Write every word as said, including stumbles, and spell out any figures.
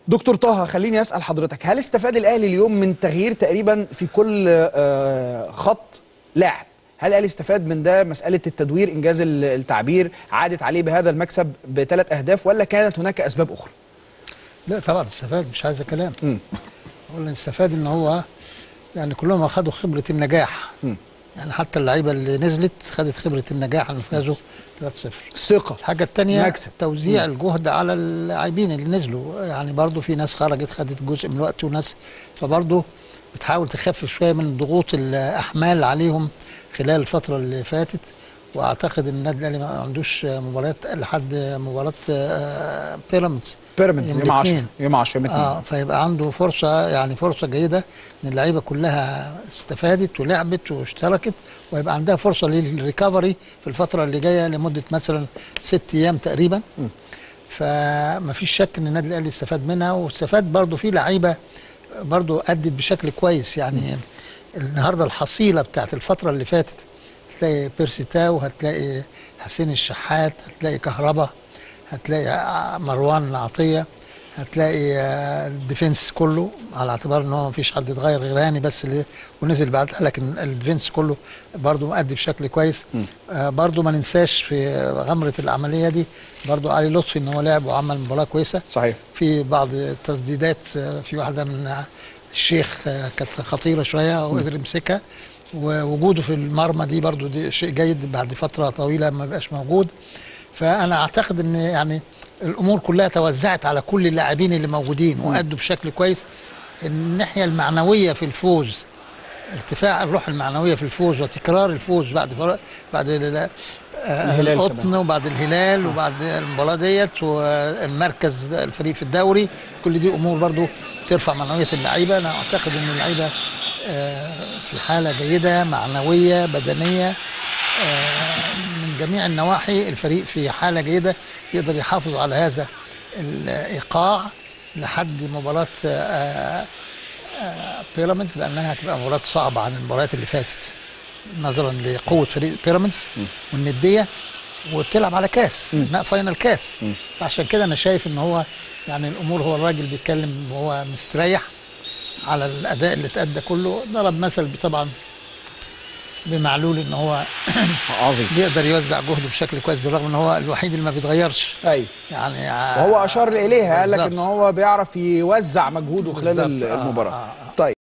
دكتور طه، خليني اسال حضرتك، هل استفاد الاهلي اليوم من تغيير تقريبا في كل آه خط لاعب؟ هل الاهلي استفاد من ده؟ مساله التدوير انجاز التعبير عادت عليه بهذا المكسب بثلاث اهداف، ولا كانت هناك اسباب اخرى؟ لا طبعا استفاد، مش عايز كلام. اولا استفاد ان هو يعني كلهم اخذوا خبره النجاح. م. يعني حتى اللعيبه اللي نزلت خدت خبره النجاح ان فازوا ثلاثة صفر. ثقه. الحاجه الثانيه مكسب. توزيع م. الجهد على اللاعبين اللي نزلوا، يعني برضو في ناس خرجت خدت جزء من الوقت وناس، فبرضو بتحاول تخفف شويه من ضغوط الاحمال عليهم خلال الفتره اللي فاتت. واعتقد ان النادي الاهلي ما عندوش مباريات لحد مباراه بيراميدز بيراميدز يوم عشرة يوم عشرة يوم اتنين. اه فيبقى عنده فرصه، يعني فرصه جيده ان اللعيبه كلها استفادت ولعبت واشتركت، ويبقى عندها فرصه للريكفري في الفتره اللي جايه لمده مثلا ست ايام تقريبا. م. فما فيش شك ان النادي الاهلي استفاد منها، واستفاد برضه في لعيبه برضه ادت بشكل كويس. يعني م. النهارده الحصيله بتاعت الفتره اللي فاتت، هتلاقي بيرسي تاو، هتلاقي حسين الشحات، هتلاقي كهربا، هتلاقي مروان عطيه، هتلاقي الديفنس كله، على اعتبار ان هو مفيش حد اتغير غير هاني بس اللي ونزل بعدها، لكن الديفنس كله برضه مؤدي بشكل كويس. آه برضه ما ننساش في غمره العمليه دي برضه علي لطفي ان هو لعب وعمل مباراه كويسه. صحيح. في بعض التسديدات، في واحده من الشيخ كانت خطيره شويه وقدر يمسكها، ووجوده في المرمى دي برضو دي شيء جيد بعد فتره طويله ما بقاش موجود. فانا اعتقد ان يعني الامور كلها توزعت على كل اللاعبين اللي موجودين وادوا بشكل كويس. الناحيه المعنويه في الفوز، ارتفاع الروح المعنويه في الفوز وتكرار الفوز بعد فرق بعد القطن وبعد الهلال وبعد المباراه ديت والمركز الفريق في الدوري، كل دي امور برضو ترفع معنويه اللعيبه. انا اعتقد ان اللعيبه في حالة جيدة معنوية بدنية من جميع النواحي. الفريق في حالة جيدة يقدر يحافظ على هذا الإيقاع لحد مباراة بيراميدز، لأنها هتبقى مباراة صعبة عن المباريات اللي فاتت نظرا لقوة فريق بيراميدز والندية، وبتلعب على كاس فاينل كاس. فعشان كده أنا شايف إن هو يعني الأمور، هو الراجل بيتكلم وهو مستريح على الاداء اللي اتادى كله. ضرب مثل طبعا بمعلول ان هو عظيم بيقدر يوزع جهده بشكل كويس، بالرغم ان هو الوحيد اللي ما بيتغيرش. ايوه يعني وهو اشار اليها، قال لك ان هو بيعرف يوزع مجهوده خلال المباراه. آه آه آه. طيب.